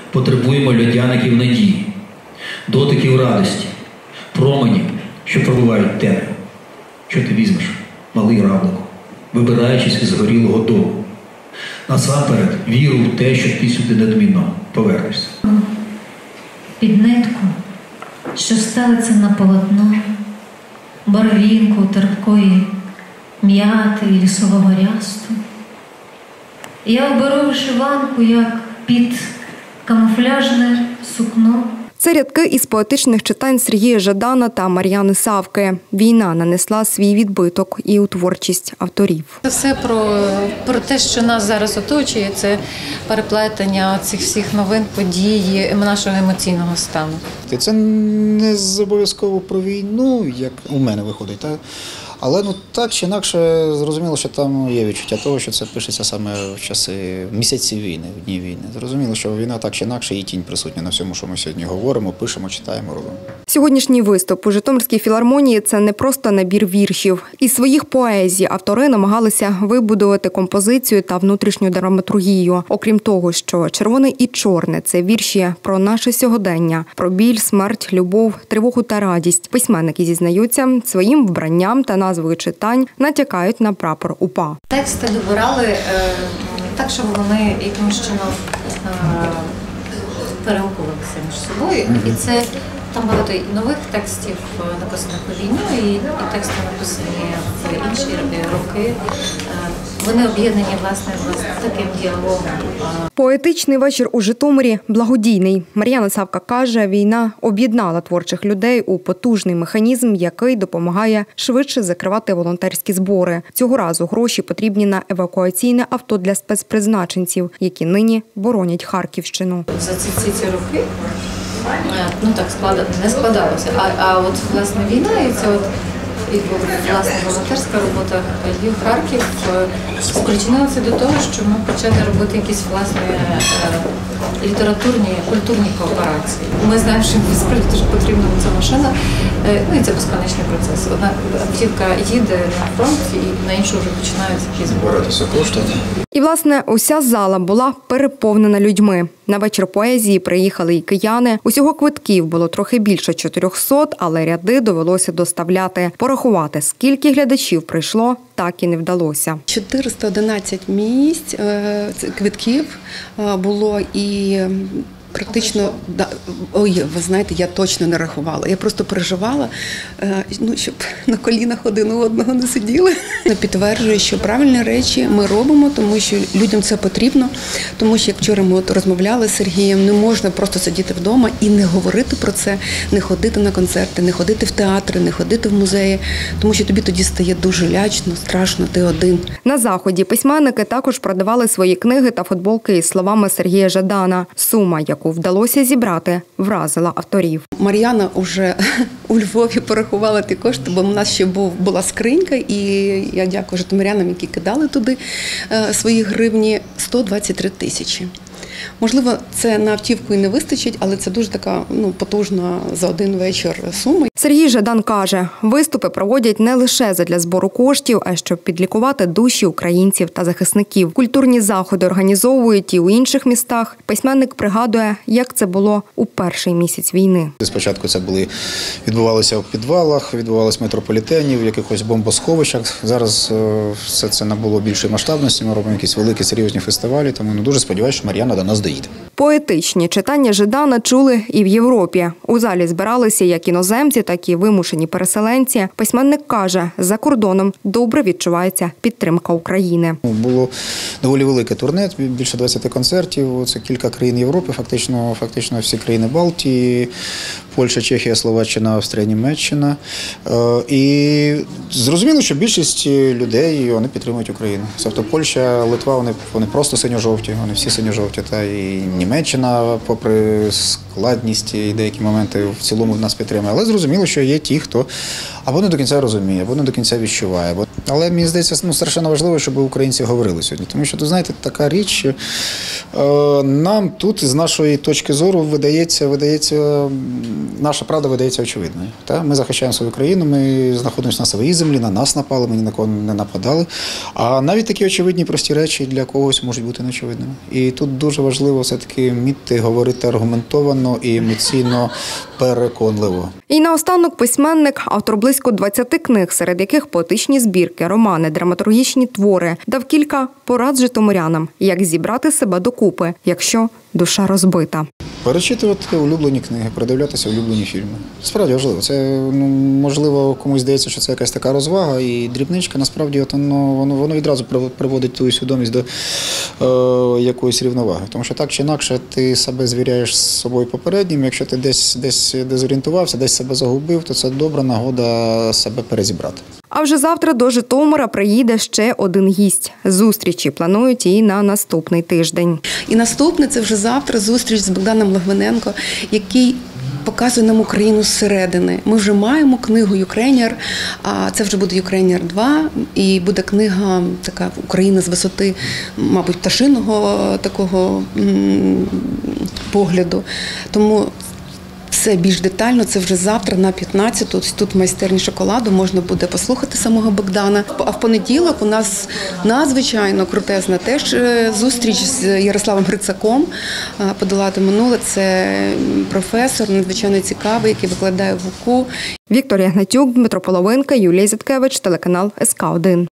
Потребуємо льодяників надії, дотиків радості, променів, що пробивають тебе. Що ти візьмеш, малий равлику, вибираючись із горілого дому? Насамперед віру в те, що ти сюди недмінно повернешся. Під нитку, що стелиться на полотно, барвінку терпкої м'яти і лісового рясту. Я оберу вишиванку, як під камуфляжне сукно. Це рядки із поетичних читань Сергія Жадана та Мар'яни Савки. Війна нанесла свій відбиток і у творчість авторів. Це все про те, що нас зараз оточує, це переплетення цих всіх новин, подій, нашого емоційного стану. Це не обов'язково про війну, як у мене виходить, але так чи інакше зрозуміло, що там є відчуття того, що це пишеться саме в часи місяців війни, в дні війни. Зрозуміло, що війна так чи інакше, її тінь присутня на всьому, що ми сьогодні говоримо, пишемо, читаємо, робимо. Сьогоднішній виступ у Житомирській філармонії – це не просто набір віршів. Із своїх поезій автори намагалися вибудувати композицію та внутрішню драматургію. Окрім того, що «Червоне і чорне» – це вірші про наше сьогодення, про біль, смерть, любов, тривогу та радість. Письменники зізнаються, своїм вбранням та назвою читань натякають на прапор УПА. Тексти добирали так, щоб вони якимось чином перегукувалися між собою. І це там багато і нових текстів, написаних у війну, і тексти написані в інші роки. Вони об'єднані, власне, таким діалогом. Поетичний вечір у Житомирі благодійний. Мар'яна Савка каже, війна об'єднала творчих людей у потужний механізм, який допомагає швидше закривати волонтерські збори. Цього разу гроші потрібні на евакуаційне авто для спецпризначенців, які нині боронять Харківщину. За ці роки не складалося. А от, власне, війна і це от власне волонтерська робота Львів-Харків спричинилася до того, що ми почали робити якісь власне літературні, культурні кооперації. Ми знаємо, що насправді дуже потрібна ця машина, і це безконечний процес. Одна автівка їде на фронт, і на іншу вже починаються якісь збори. І, власне, уся зала була переповнена людьми. На вечір поезії приїхали і кияни. Усього квитків було трохи більше 400, але ряди довелося доставляти. Порахувати, скільки глядачів прийшло, так і не вдалося. 411 місць квитків було і практично, ви знаєте, я точно не рахувала. Я просто переживала, щоб на колінах один у одного не сиділи. Підтверджую, що правильні речі ми робимо, тому що людям це потрібно. Тому що, як вчора ми розмовляли з Сергієм, не можна просто сидіти вдома і не говорити про це, не ходити на концерти, не ходити в театри, не ходити в музеї, тому що тобі тоді стає дуже лячно, страшно, ти один. На заході письменники також продавали свої книги та футболки із словами Сергія Жадана. Сума, яку вдалося зібрати, вразила авторів. Мар'яна вже у Львові порахувала ті кошти, бо в нас ще була скринька, і я дякую житомирянам, які кидали туди свої гривні, 123 тисячі. Можливо, це на автівку і не вистачить, але це дуже така потужна за один вечір сума. Сергій Жадан каже, виступи проводять не лише задля збору коштів, а щоб підлікувати душі українців та захисників. Культурні заходи організовують і у інших містах. Письменник пригадує, як це було у перший місяць війни. Спочатку це відбувалося в підвалах, відбувалося в метрополітені, в якихось бомбосховищах. Зараз все це набуло більшої масштабності, ми робимо якісь великі серйозні фестивалі, тому дуже сподіваюся, що Мар'яна до нас доїде. Поетичні читання Жадана чули і в Європі. У залі збиралися як іноземці, так і вимушені переселенці. Письменник каже, за кордоном добре відчувається підтримка України. Було доволі велике турне, більше 20 концертів. Це кілька країн Європи, фактично всі країни Балтії, Польща, Чехія, Словаччина, Австрія, Німеччина. І зрозуміло, що більшість людей вони підтримують Україну. Тобто Польща, Литва, вони просто синьо-жовті, вони всі синьо-жовті. Та і Німеччина, попри складність і деякі моменти, в цілому нас підтримує. Але зрозуміло, що є ті, хто або не до кінця розуміє, або не до кінця відчуває. Але мені здається, страшенно важливо, щоб українці говорили сьогодні. Тому що, знаєте, така річ, що нам тут, з нашої точки зору, видається наша правда видається очевидною. Ми захищаємо свою країну, ми знаходимося на своїй землі, на нас напали, ми ні на кого не нападали. А навіть такі очевидні прості речі для когось можуть бути неочевидними. І тут дуже важливо все-таки вміти говорити аргументовано і емоційно переконливо. І наостанок письменник, автор близько 20 книг, серед яких поетичні збірки, романи, драматургічні твори, дав кілька порад житомирянам, як зібрати себе докупи, якщо душа розбита. Перечитувати улюблені книги, передивлятися улюблені фільми. Справді важливо. Це, можливо, комусь здається, що це якась така розвага і дрібничка. Насправді, воно відразу приводить твою свідомість до якоїсь рівноваги. Тому що так чи інакше ти себе звіряєш з собою попереднім. Якщо ти десь дезорієнтувався, десь себе загубив, то це добра нагода себе перезібрати. А вже завтра до Житомира приїде ще один гість. Зустрічі планують і на наступний тиждень. І наступне – це вже завтра зустріч з Богданом Логвиненко, який показує нам Україну зсередини. Ми вже маємо книгу «Юкрейнер», а це вже буде «Юкрейнер 2», і буде книга така «Україна з висоти», мабуть, пташиного такого погляду. Тому все більш детально, це вже завтра на 15-ту. Тут в майстерні шоколаду можна буде послухати самого Богдана. А в понеділок у нас надзвичайно крутезна теж зустріч з Ярославом Грицаком «Подолати минуле». Це професор, надзвичайно цікавий, який викладає в УКУ. Вікторія Гнатюк, Дмитро Половинка, Юлія Зіткевич, телеканал СК1.